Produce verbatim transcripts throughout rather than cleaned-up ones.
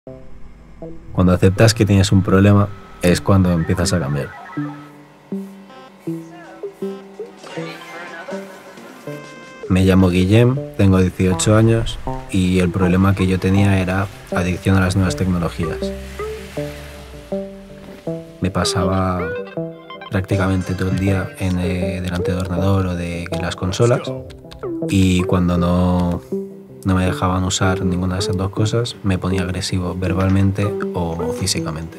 Cuando aceptas que tienes un problema es cuando empiezas a cambiar. Me llamo Guillem, tengo dieciocho años y el problema que yo tenía era adicción a las nuevas tecnologías. Me pasaba prácticamente todo el día en, eh, delante del ordenador o de las consolas, y cuando no, no me dejaban usar ninguna de esas dos cosas me ponía agresivo verbalmente o físicamente.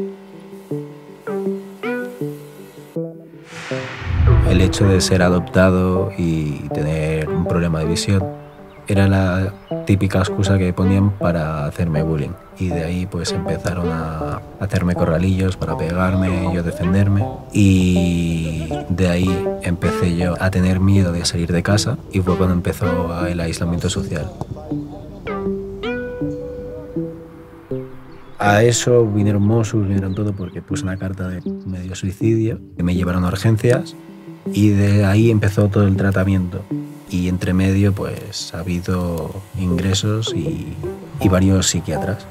El hecho de ser adoptado y tener un problema de visión era la típica excusa que ponían para hacerme bullying, y de ahí pues empezaron a hacerme corralillos para pegarme y yo defenderme, y de ahí empecé yo a tener miedo de salir de casa y fue cuando empezó el aislamiento social. A eso vinieron Mossos, vinieron todo, porque puse una carta de medio suicidio, que me llevaron a urgencias, y de ahí empezó todo el tratamiento. Y entre medio pues ha habido ingresos y, y varios psiquiatras.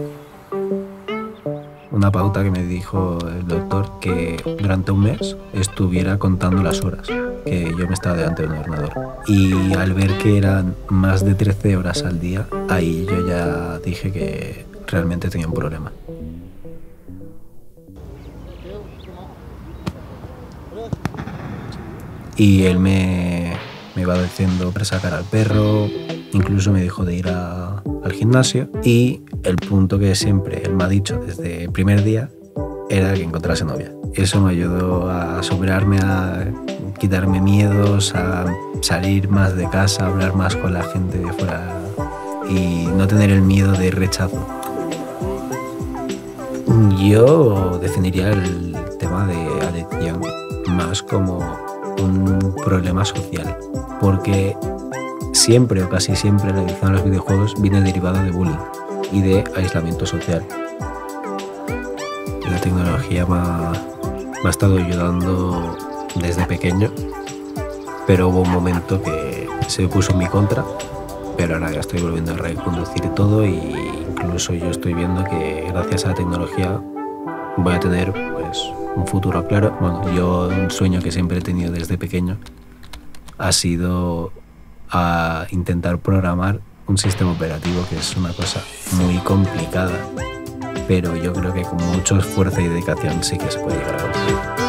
Una pauta que me dijo el doctor, que durante un mes estuviera contando las horas que yo me estaba delante de un ordenador. Y al ver que eran más de trece horas al día, ahí yo ya dije que realmente tenía un problema. Y él me, me iba diciendo para sacar al perro, incluso me dijo de ir a, al gimnasio, y el punto que siempre él me ha dicho desde el primer día era que encontrase novia. Eso me ayudó a superarme, a quitarme miedos, a salir más de casa, a hablar más con la gente de fuera y no tener el miedo de rechazo. Yo definiría el tema de adicción más como un problema social, porque siempre o casi siempre la adicción a los videojuegos viene derivada de bullying y de aislamiento social. La tecnología me ha, me ha estado ayudando desde pequeño, pero hubo un momento que se puso en mi contra, pero ahora ya estoy volviendo a reconducir todo, y incluso yo estoy viendo que gracias a la tecnología voy a tener pues un futuro claro. Bueno, yo un sueño que siempre he tenido desde pequeño ha sido a intentar programar un sistema operativo, que es una cosa muy complicada, pero yo creo que con mucho esfuerzo y dedicación sí que se puede llegar a conseguir.